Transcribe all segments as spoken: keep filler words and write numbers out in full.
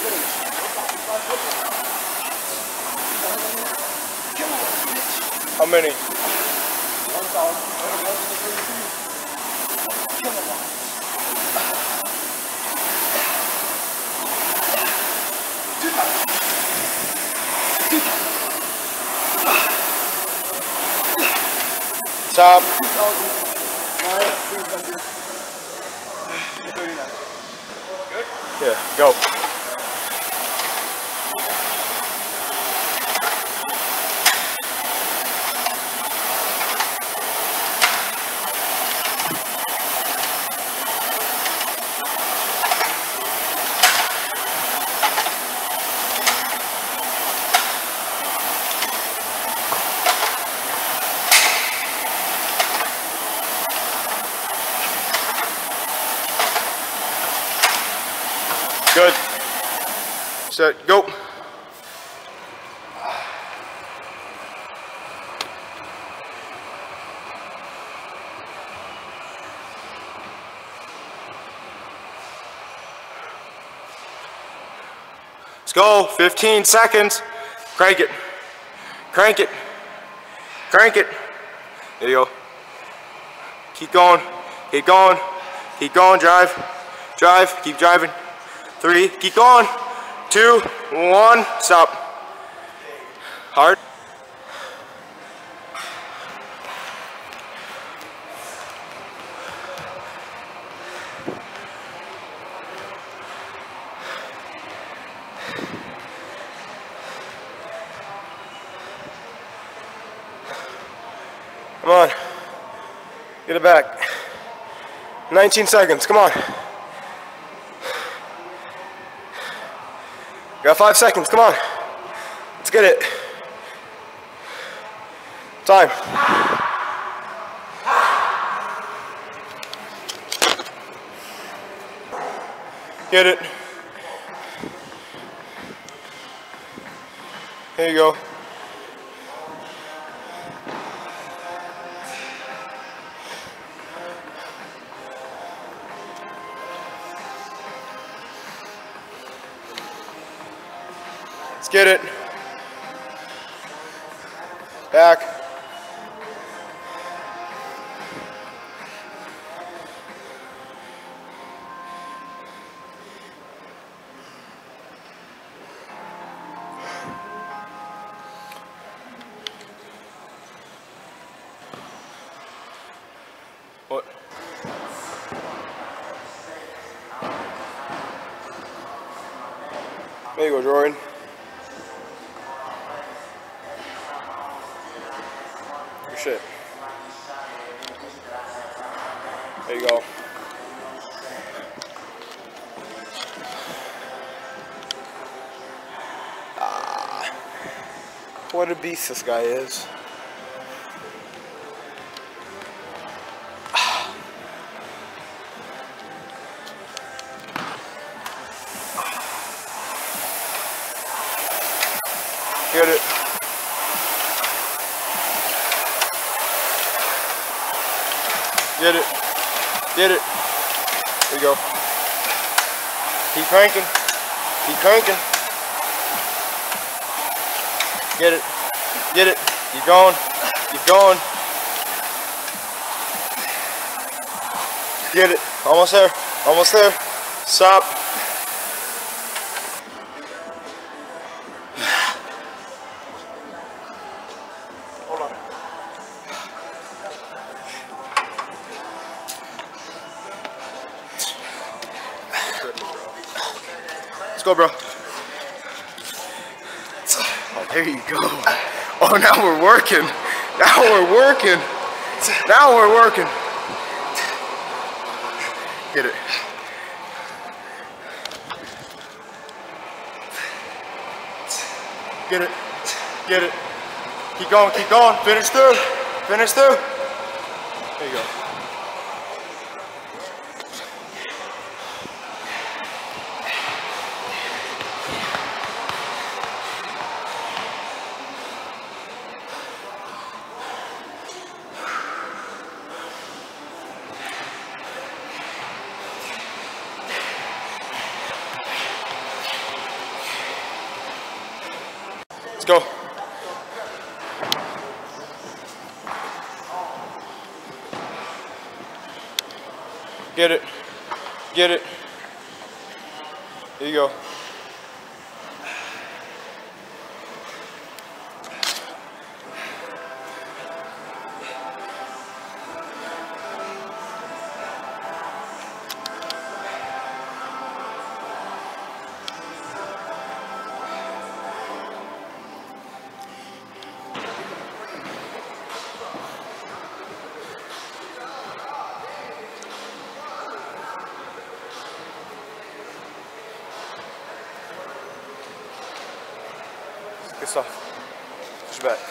How many? one thousand. Stop. Good? Yeah, go. Good. Set, go. Let's go, fifteen seconds. Crank it, crank it, crank it. There you go. Keep going, keep going, keep going, drive, drive, keep driving. Three, keep going. Two, one, stop. Hard. Come on. Get it back. nineteen seconds, come on. Got five seconds, come on. Let's get it. Time. Get it. There you go. Let's get it. Back. What? There you go, Jordan. Good shit. There you go. Ah, what a beast this guy is. Get it. Get it. Get it. There you go. Keep cranking. Keep cranking. Get it. Get it. Keep going. Keep going. Get it. Almost there. Almost there. Stop. Let's go, bro. Oh, there you go. Oh, now we're working. Now we're working. Now we're working. Get it. Get it. Get it. Keep going, keep going. Finish through. Finish through. There you go. Let's go. Get it. Get it. There you go. Good stuff. Push back.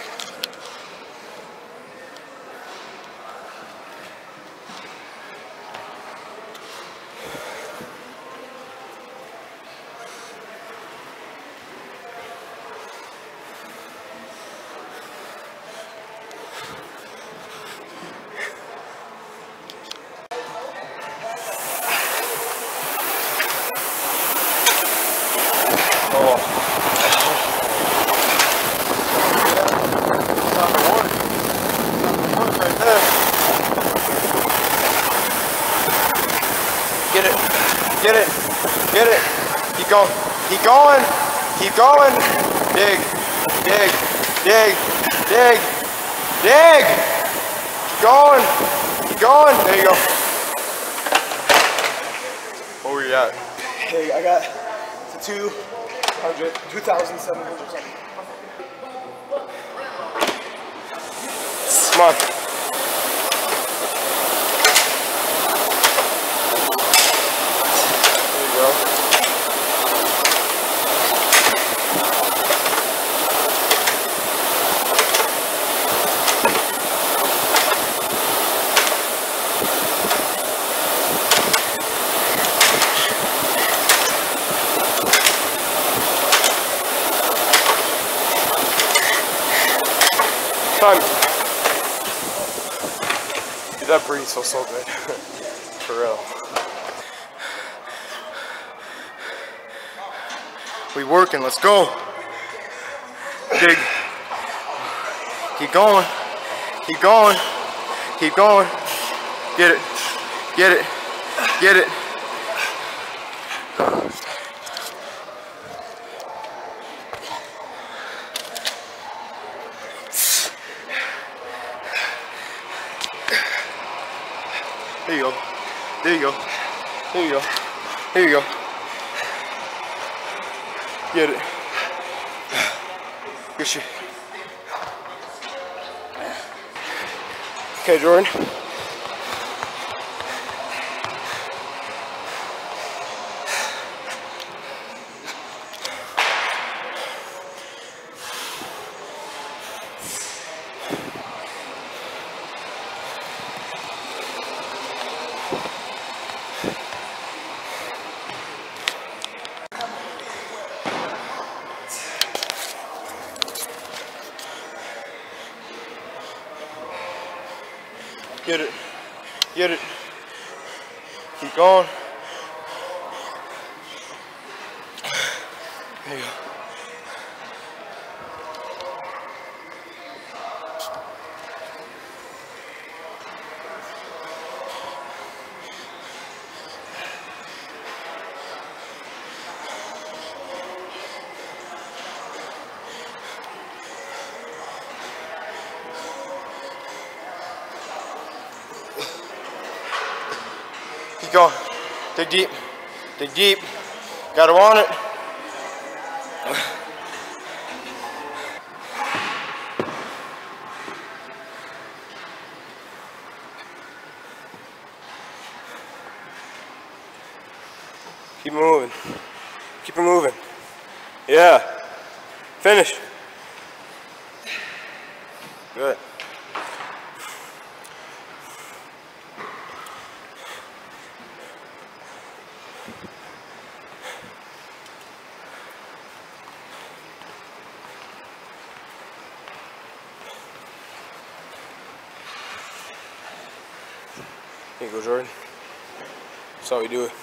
Get it, get it, get it. Keep going, keep going, keep going. Dig, dig, dig, dig, dig. Keep going, keep going. There you go. What were you at? Hey, I got to two hundred, two thousand seven hundred something. Come on. Time. Dude, that breeze feels so good. For real. We working, let's go. Dig. Keep going. Keep going. Keep going. Get it. Get it. Get it. There you go. There you go. There you go. There you go. Get it. Good shit. Okay, Jordan. Get it. Get it. Keep going. There you go. Keep going. Dig deep. Dig deep. Gotta want it. Keep moving. Keep it moving. Yeah. Finish. Good. Here you go, Jordan. That's how we do it.